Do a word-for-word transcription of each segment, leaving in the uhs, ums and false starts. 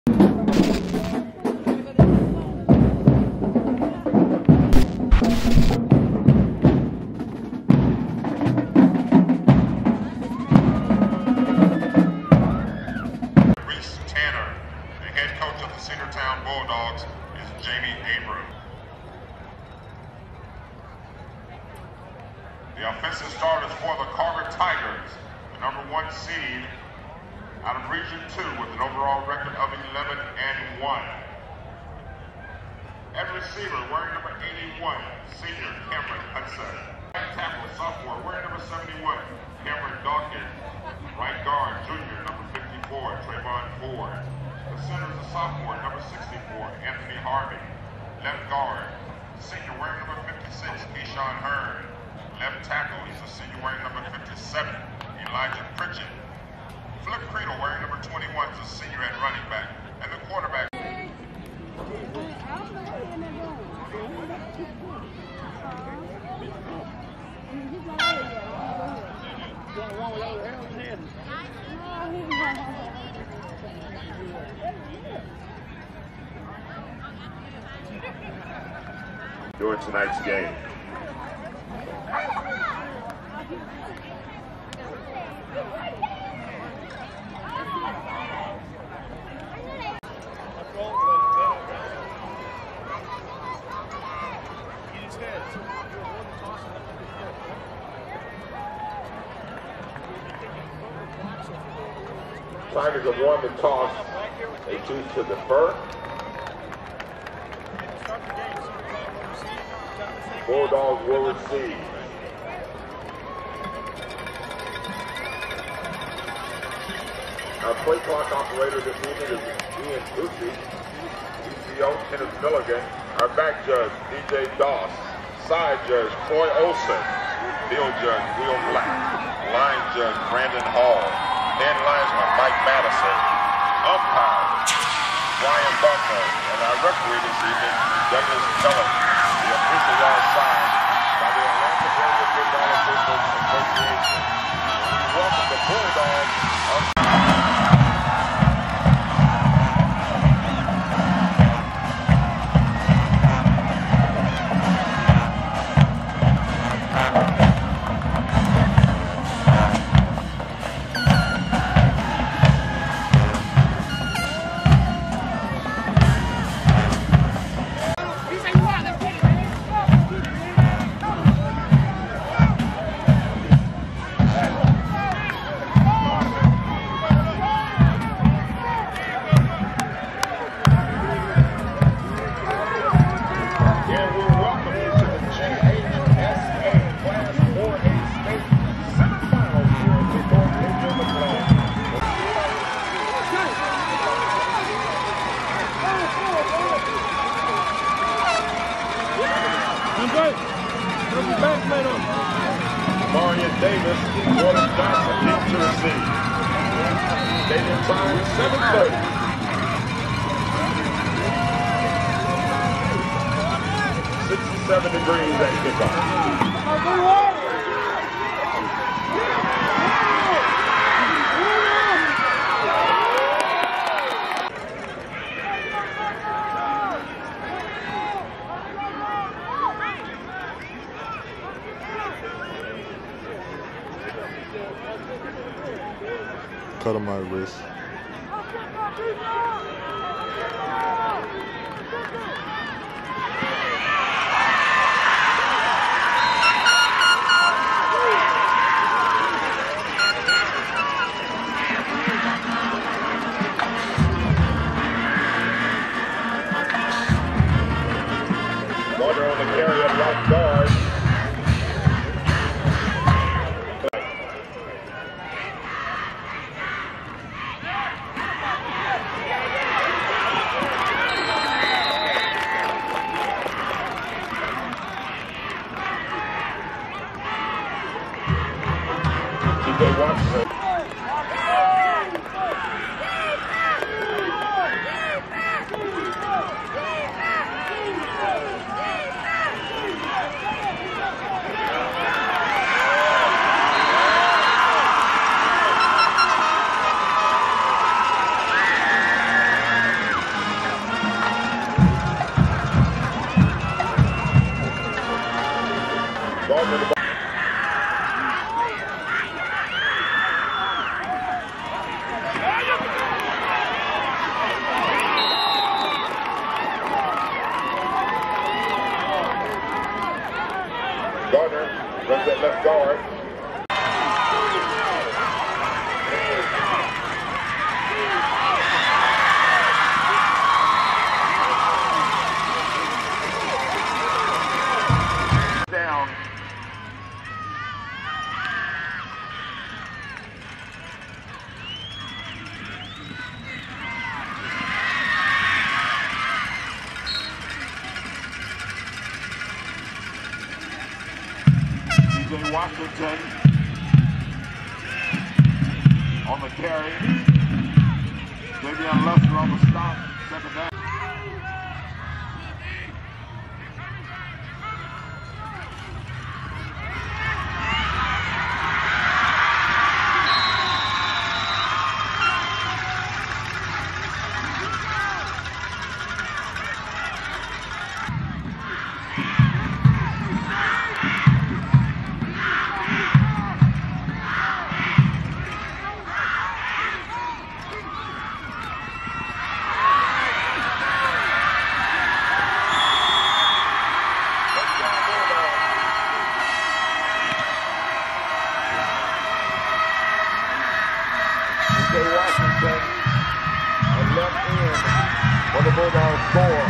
Cedartown Bulldogs is Jamie Abram. The offensive starters for the Carver Tigers, the number one seed out of Region two with an overall record of eleven and one. At receiver, wearing number eighty-one, senior Cameron Hudson. Right tackle, sophomore, wearing number seventy-one, Cameron Dawkins. Right guard, junior, number fifty-four, Trayvon Ford. The center is a sophomore, number sixty-four, Anthony Harvey. Left guard, senior wearing number fifty-six, Keyshawn Hearn. Left tackle, he's a senior wearing number fifty-seven, Elijah Pritchett. Flip Creedle wearing number twenty-one is a senior at running back. And the quarterback. During tonight's game. Tigers have won the toss. They choose to defer. Bulldogs will receive. Our play clock operator this evening is Ian Bucci. D C O Kenneth Milligan. Our back judge, D J Doss. Side judge, Troy Olson. Field judge, Will Black. Line judge, Brandon Hall. Then linesman, Mike Madison. Umpire, Brian Buckner. And our referee this evening, Douglas Keller. The officials are signed by the Atlanta Georgia Football Officials Association. We welcome the Bulldogs. Marion Davis, Jordan Johnson deep to receive. Stadium time seven thirty. sixty-seven degrees at kickoff. Cut on my wrist. Water on the carry at right guard. left guard. Down. D J Washington on the carry. Davion Luster on the stop. Second down. Washington, a left end for the Bulldogs score.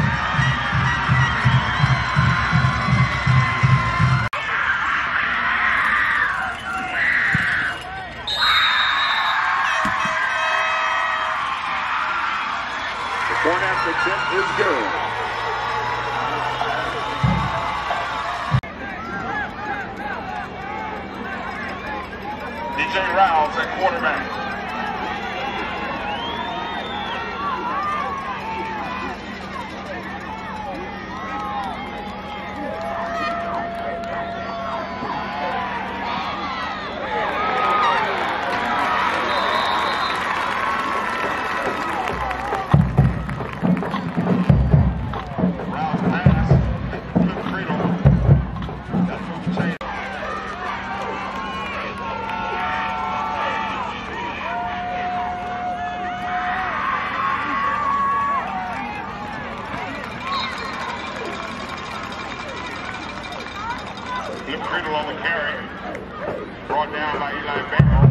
The point after tip is good. D J Rouse at quarterback. Criddle on the carry, brought down by Eli Barrow.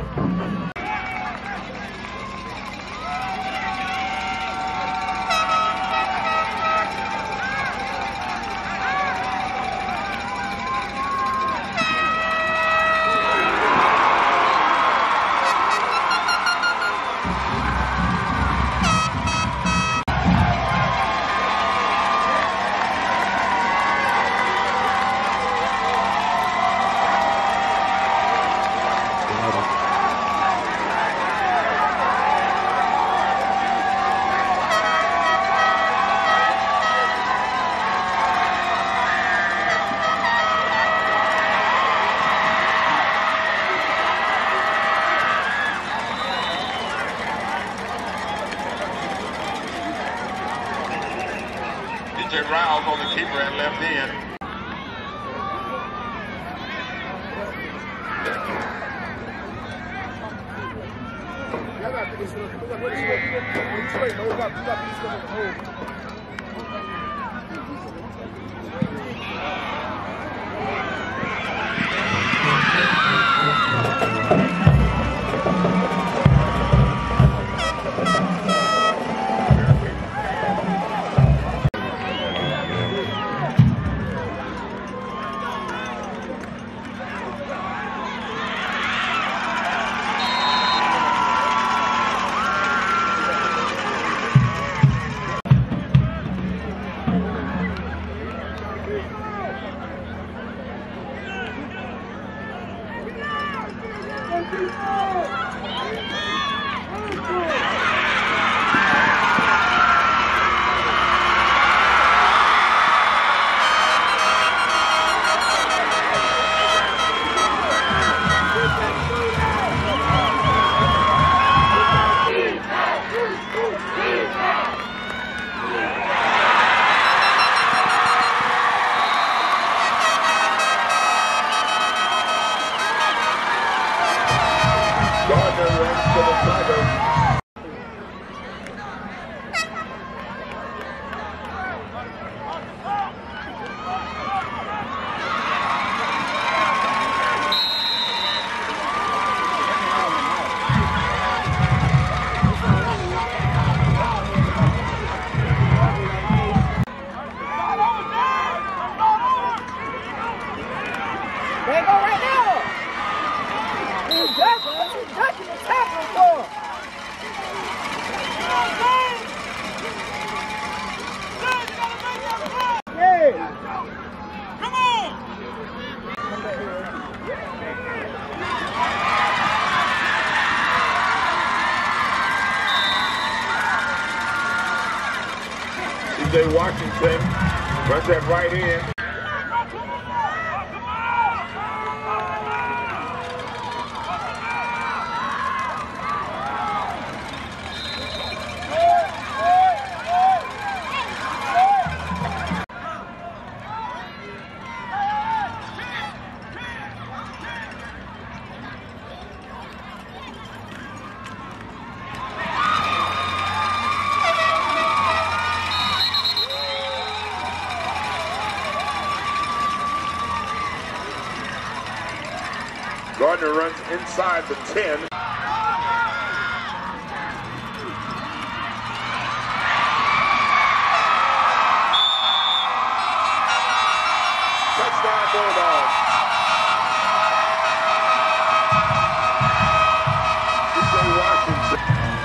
D J Rouse on the keeper at left end. J Washington runs that right in. Gardner runs inside the ten. Touchdown Bulldogs. D J Washington.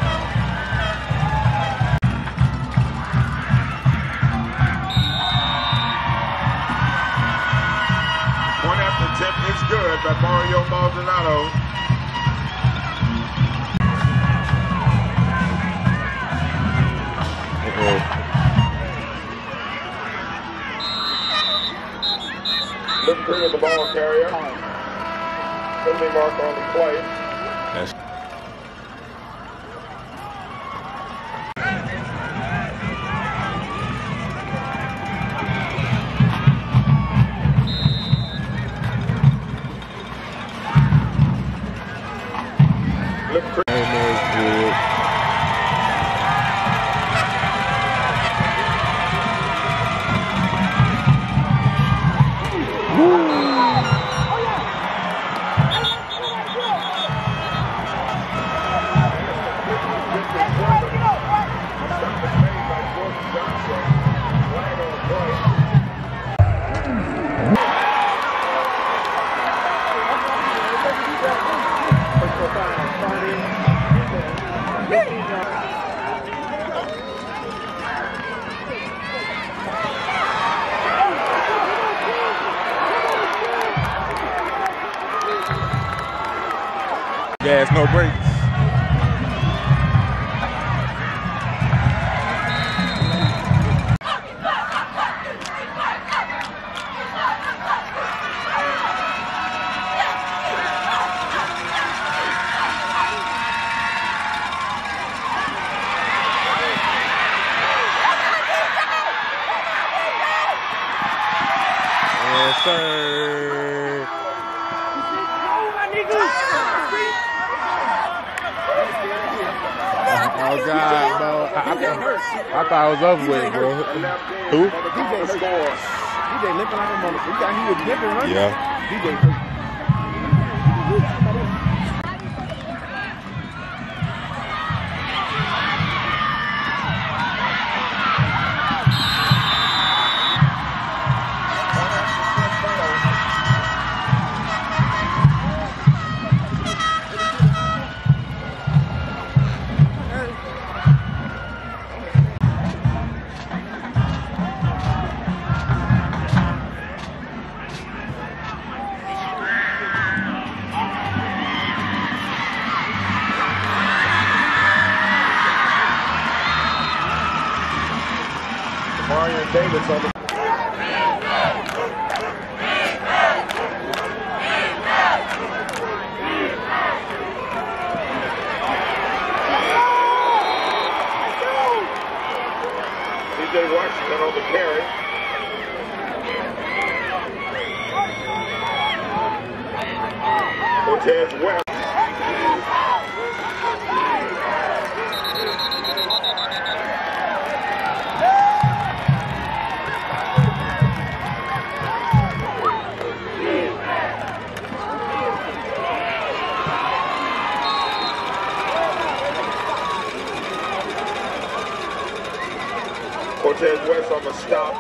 One after attempt is good by Mario Maldonado. Uh-oh. Look through at the ball carrier. Penalty mark on the play. That's gas, no brakes. Yes, sir. Oh, God, bro. I, I, I thought I was over with, bro. Who? D J scores. D J limping like a motherfucker. You got he was limping, right? Yeah. D J hurt. Marion Davis on the D J Washington on the carry. Cortez West. Cortez West on the stop.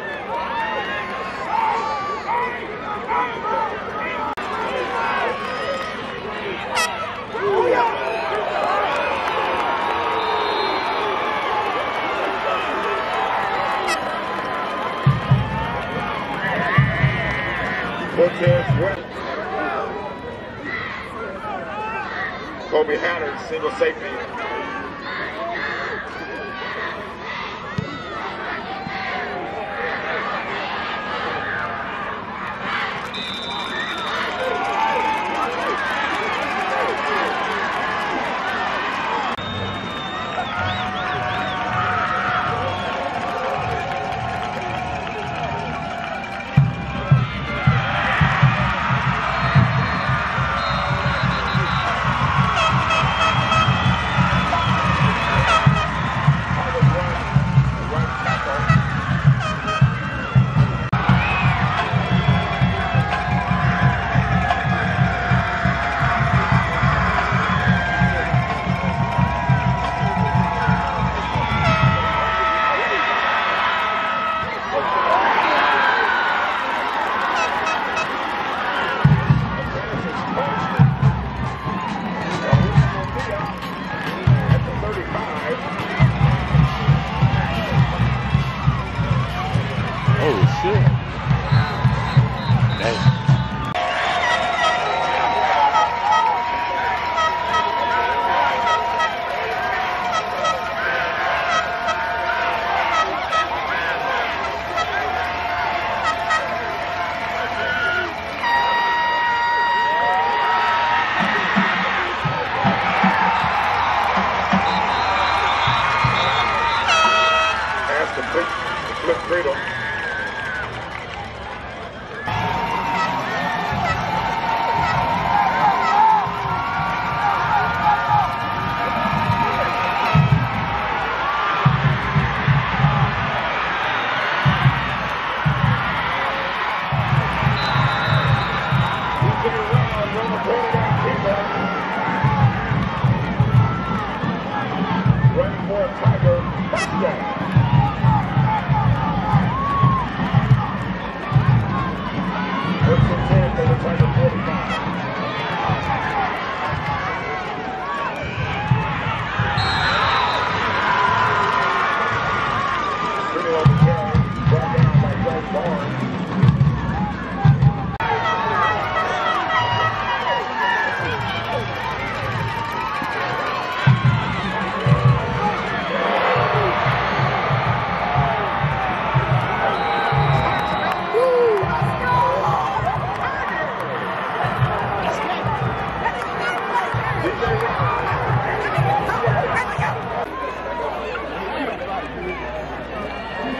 Cortez West. Kobe Hatter, single safety.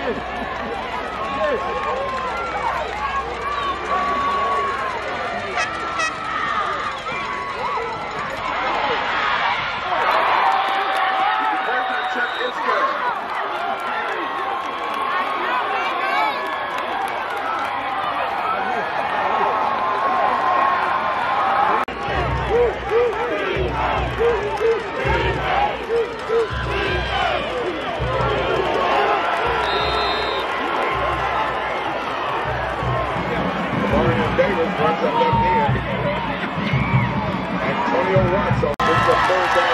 Runs up left hand. Antonio Watts on the third down.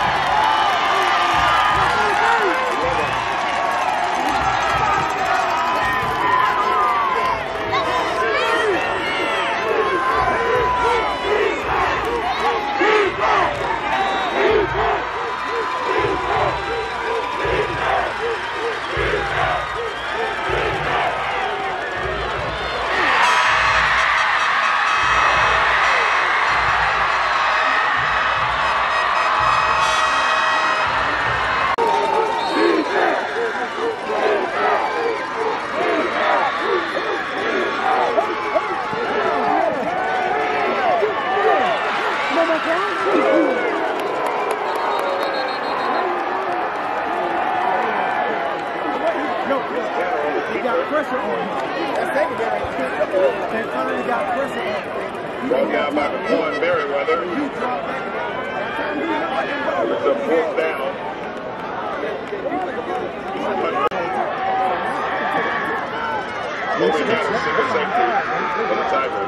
Ball down by Quan Merriweather. It's a fourth down. Moving down to single safety for the Tigers.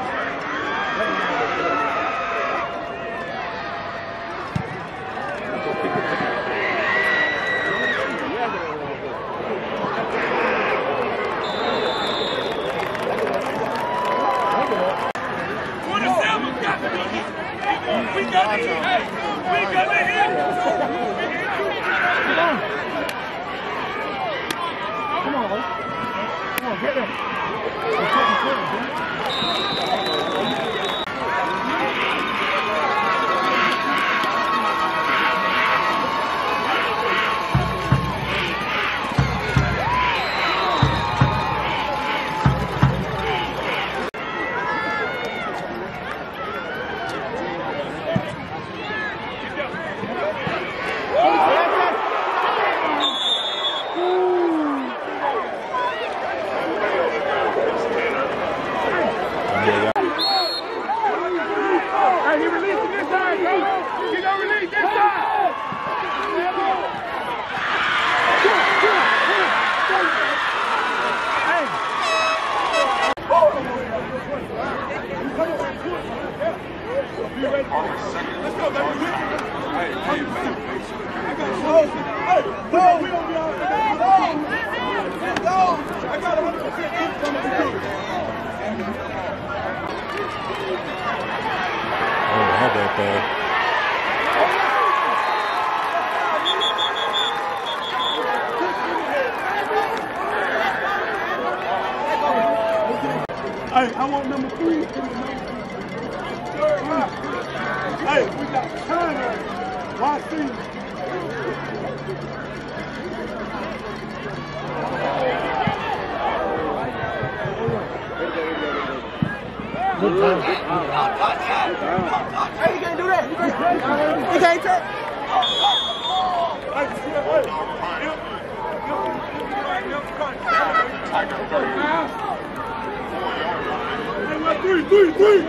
We got it! Hey! We got it here! Come on! Come on, come on, get it! Hey, I want number three. Hey, we got China. Y C. Hey, you can't do that. You can't take. Three, three, three.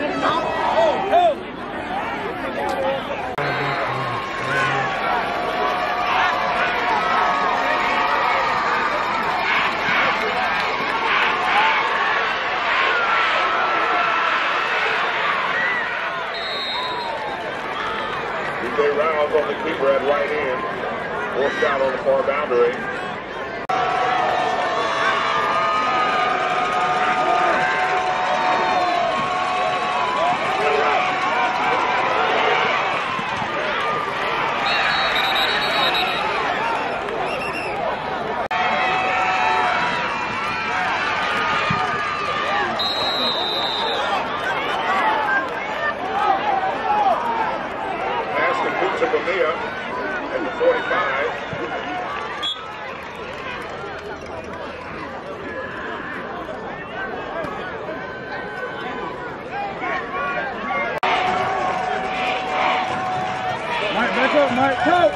D J Rouse on the keeper at right hand. Forced out on the far boundary. At the forty-five. right, coach.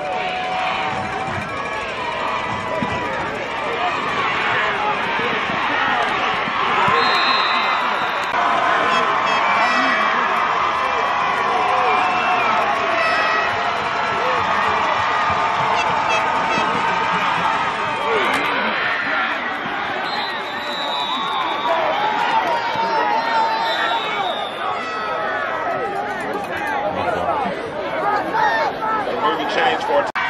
Change for Change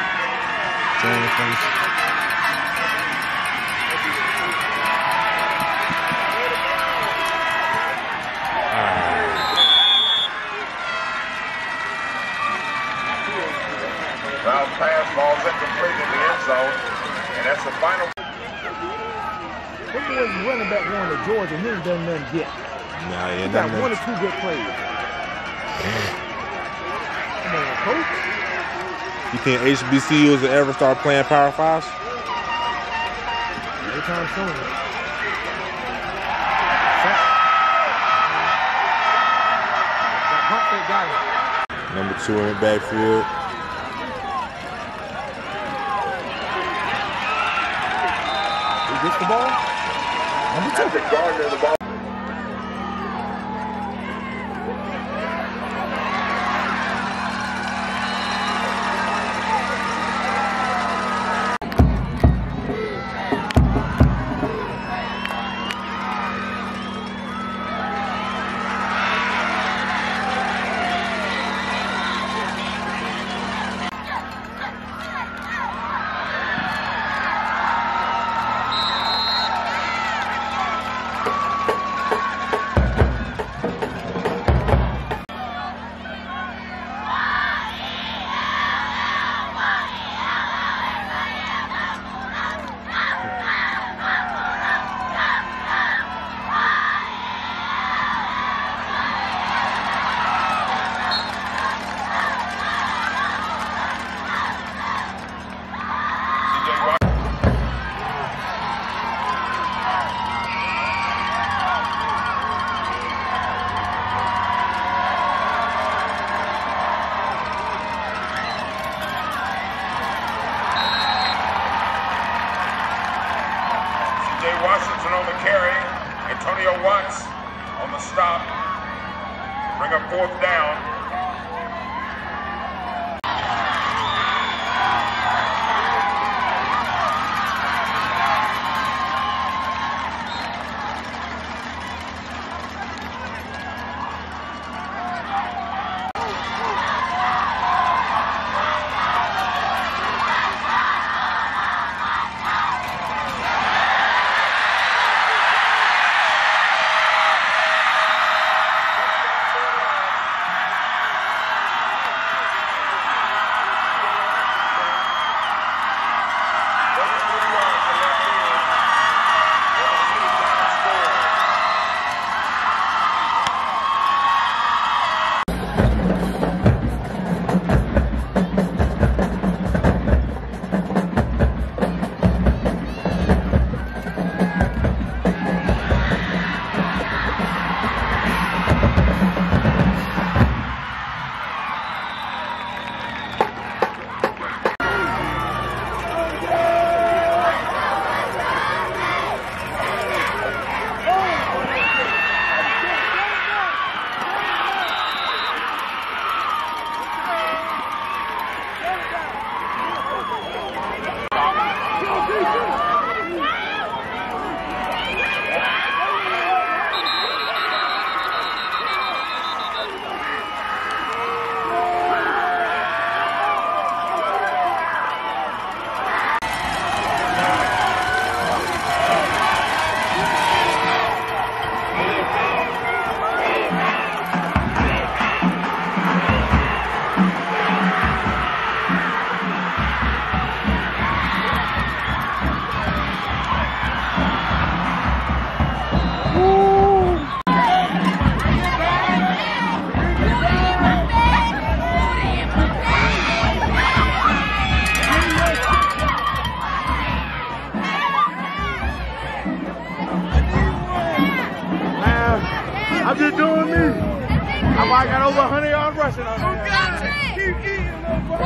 Foul pass, ball's incomplete in the end zone, and that's the final. This boy's running back going to Georgia, he ain't done nothing yet. Nah, yeah, He got nothing one or else. two good plays. Come on, coach. You think H B C Us will ever start playing Power Fives? Anytime soon. That pump that got him. Number two in the backfield. He gets the ball. Number two. That's the Gardner of the ball. Washington on the carry. Antonio Watts on the stop. Bring up fourth down. I'm just doing me. I got over one hundred yards rushing on there. Keep eating, little boy.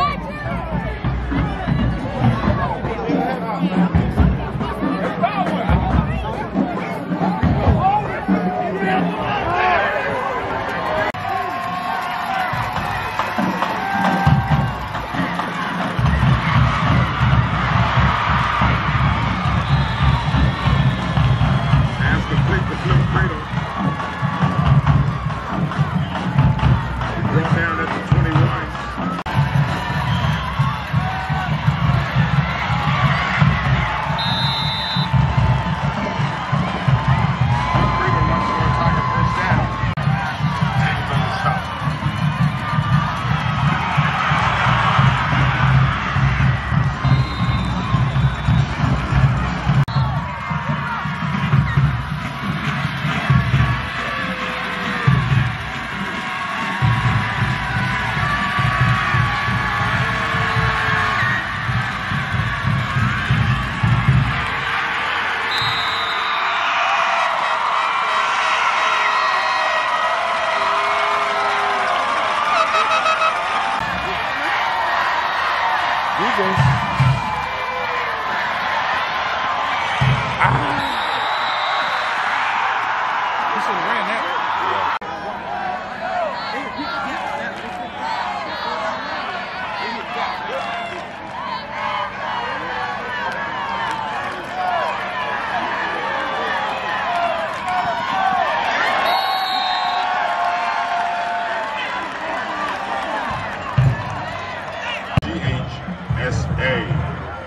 G H S A.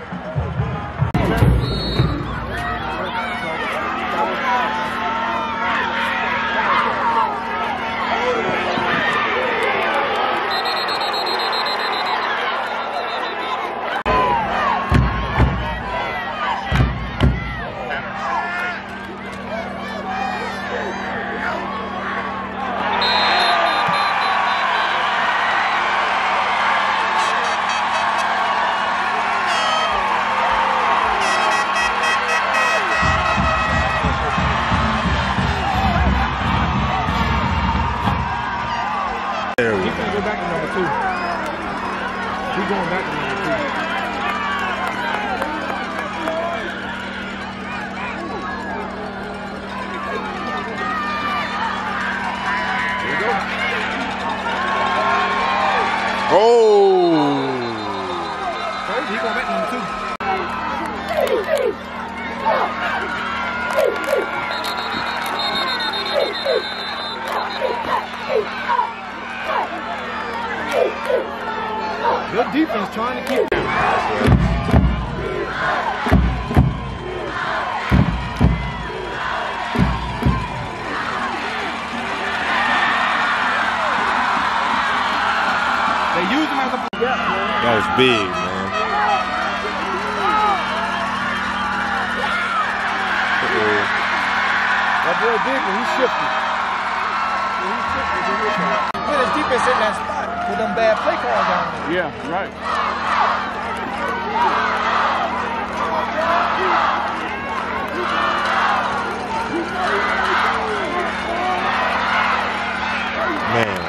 two. He's going back to number two. There you go. Oh! Crazy, he's going back to number two. Good defense trying to keep it. They used him as a That was big, man. Uh-oh. That boy big when he shifted. When he shifted, yeah, his defense in that spot with them bad play calls down there. Yeah, right. Man.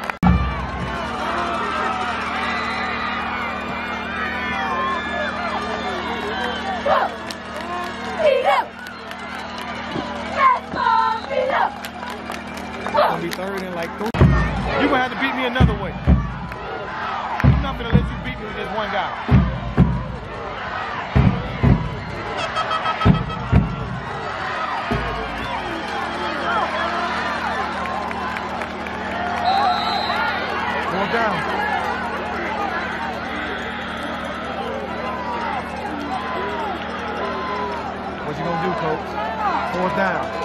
Gonna be third and like three. You're gonna have to beat me another way. I'm not gonna let you beat me with this one guy. Going down. What you gonna do, coach? Fourth down.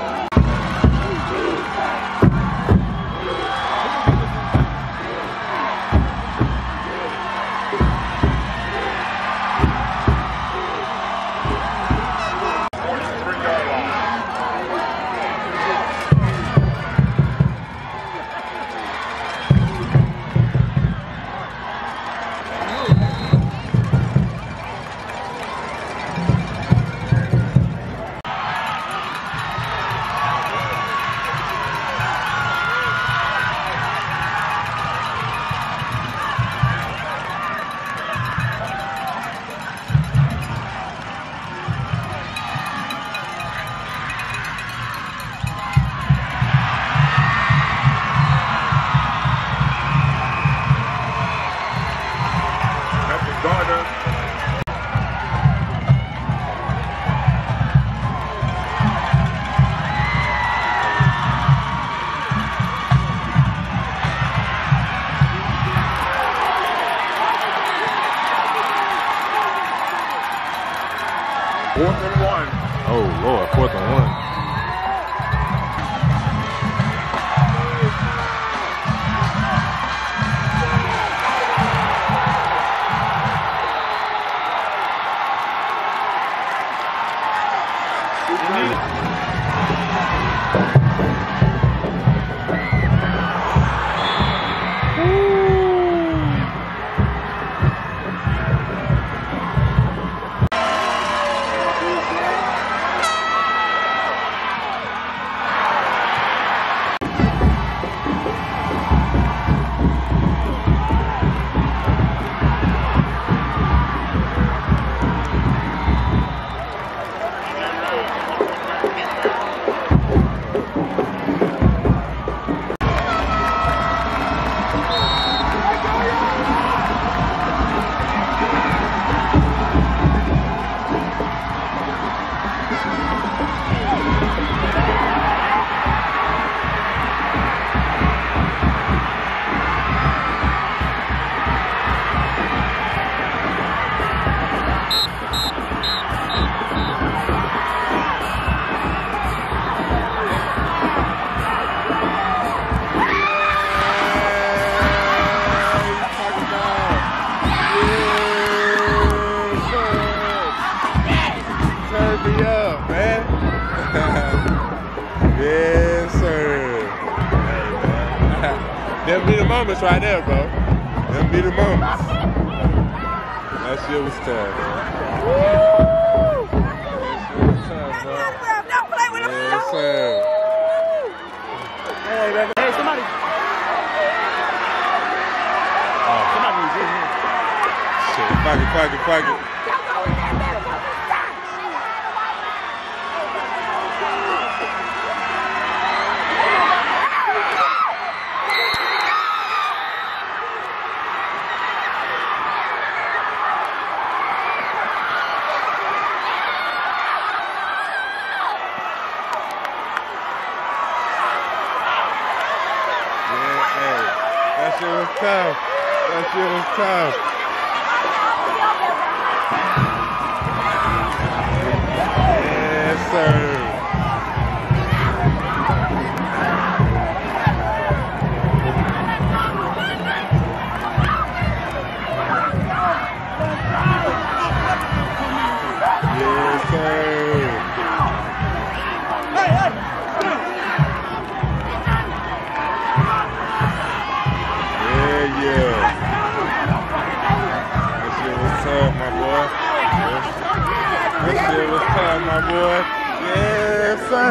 fourth and one. Oh, Lord, fourth and one. Them be the moments right there, bro. Them be the moments. That shit was tough, man. Woo! That shit was tough, bro. Don't play with him. Yes, sir. Hey, baby. Hey, somebody. Oh, somebody was in here. Shit, pocket, pocket, pocket. That shit was tough. That shit was tough. Yes, sir. Yes, sir. Hey, hey. Yeah. That shit was tough, my boy. That shit was tough, my boy. Yes, sir.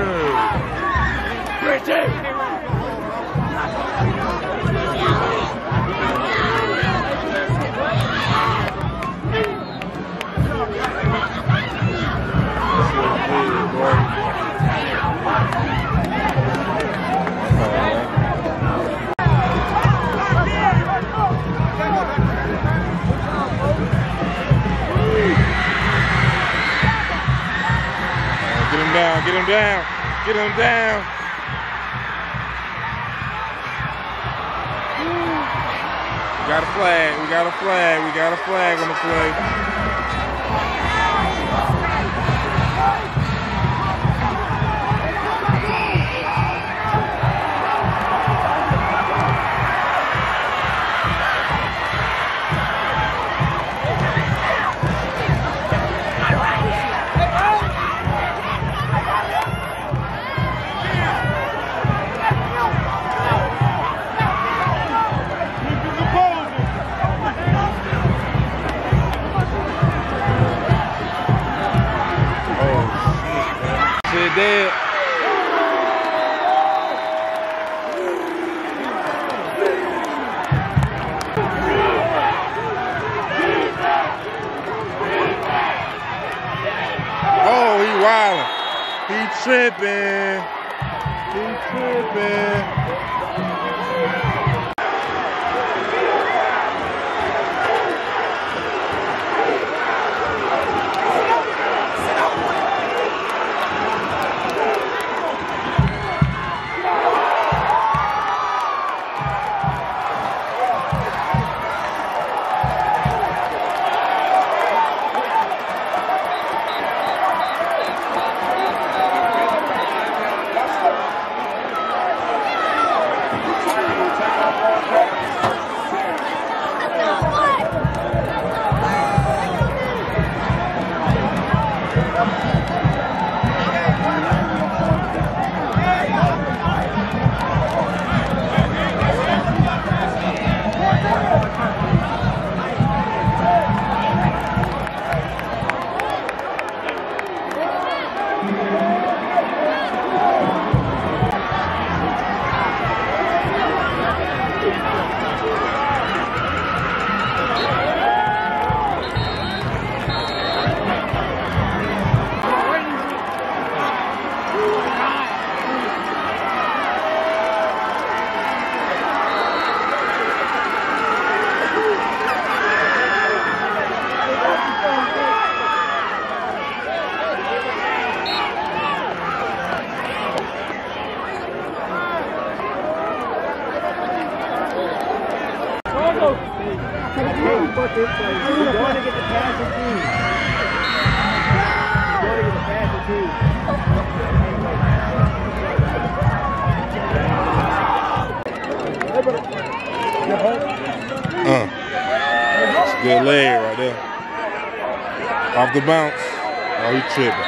Richie. Down, get him down, get him down. We got a flag, we got a flag, we got a flag on the play. Dead. Oh, he wildin'. He tripping. He tripping. fifth place. We're going to get the passing team. We're going to get the passing team. Uh, good leg right there. Off the bounce. Oh, he tripping.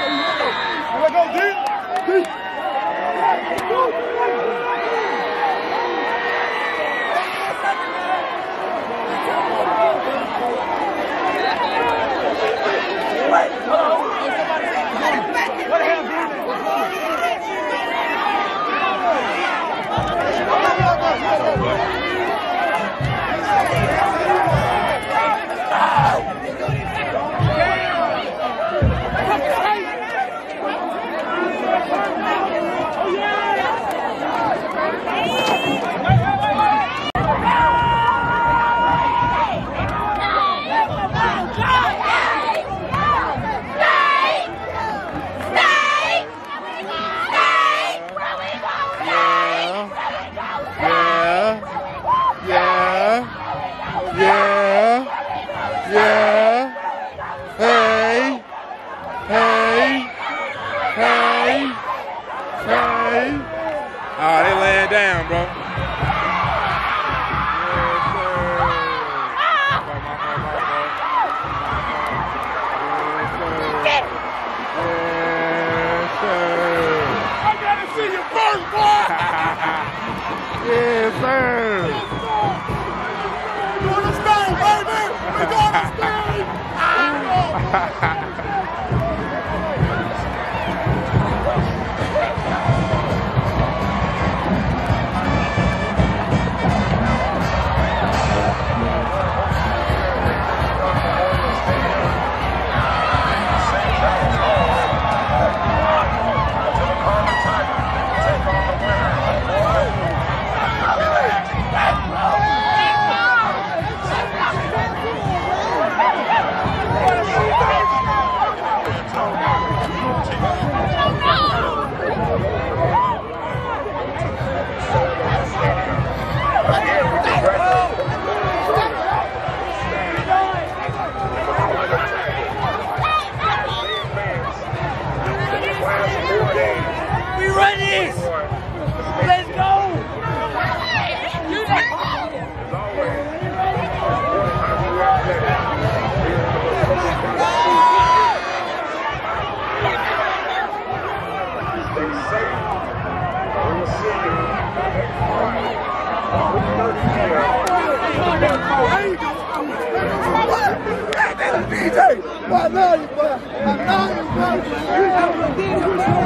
D J, I love you, bro. I love you, bro.